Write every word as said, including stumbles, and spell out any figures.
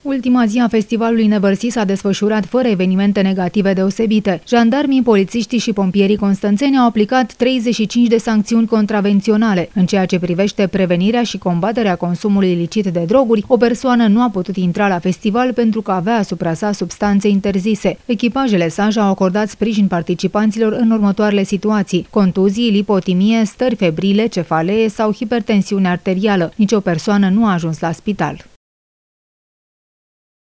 Ultima zi a festivalului Nevărsi s-a desfășurat fără evenimente negative deosebite. Jandarmii, polițiștii și pompierii constanțeni au aplicat treizeci și cinci de sancțiuni contravenționale. În ceea ce privește prevenirea și combaterea consumului ilicit de droguri, o persoană nu a putut intra la festival pentru că avea asupra sa substanțe interzise. Echipajele Saj au acordat sprijin participanților în următoarele situații: contuzii, lipotimie, stări febrile, cefalee sau hipertensiune arterială. Nici o persoană nu a ajuns la spital.